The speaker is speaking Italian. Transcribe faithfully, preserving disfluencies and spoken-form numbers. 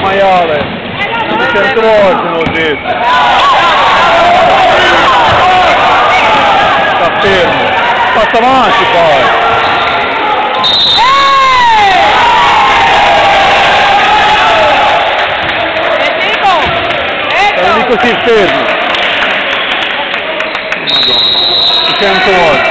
maiale, cento volte l'ho detto. Sta fermo, passa avanti poi. Sta lì così fermo. Madonna, cento volte.